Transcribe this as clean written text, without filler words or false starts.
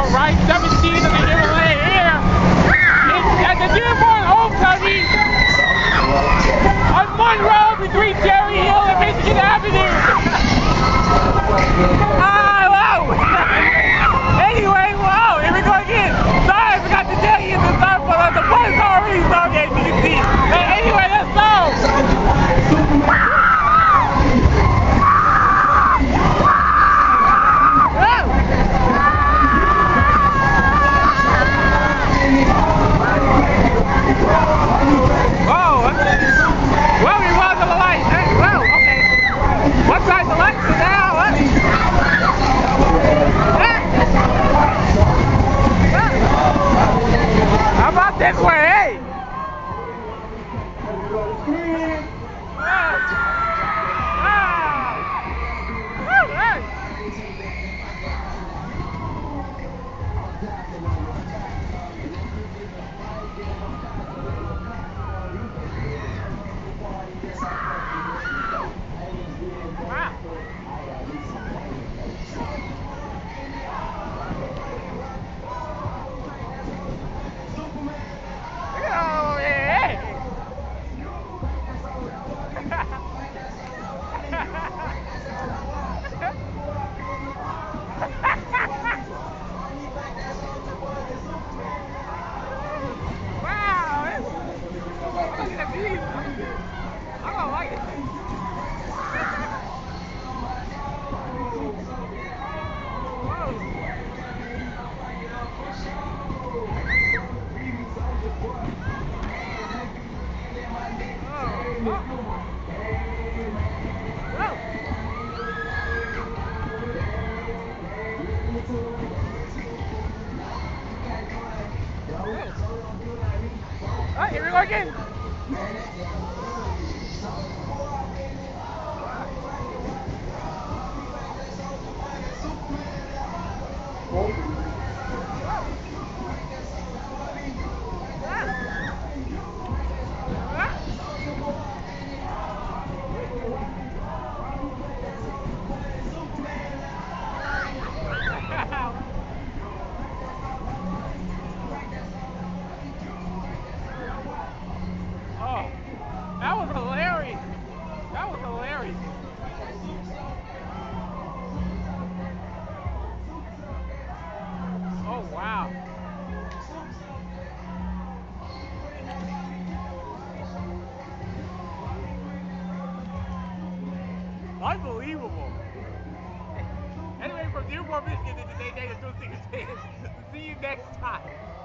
Ride 17 of the Himalaya here at the Dearborn homecoming on Monroe between Cherry Hill and Michigan Avenue. Wow! Anyway, wow, here we go again. Sorry, I forgot to tell you the start, but the bus already started, as you can see. But anyway, let's go. This way, hey! I don't like it. Alright, here we go again. That was hilarious. That was hilarious. Oh, wow. Unbelievable. Anyway, from Dearborn, Michigan, this is AJ. See you next time.